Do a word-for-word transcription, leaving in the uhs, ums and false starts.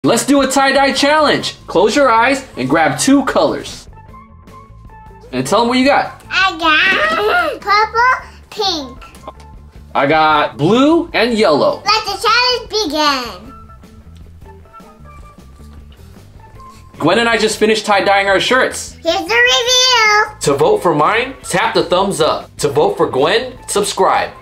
Let's do a tie-dye challenge. Close your eyes and grab two colors. And tell them what you got. I got purple, pink. I got blue and yellow. Let the challenge begin. Gwen and I just finished tie-dyeing our shirts. Here's the reveal. To vote for mine, tap the thumbs up. To vote for Gwen, subscribe.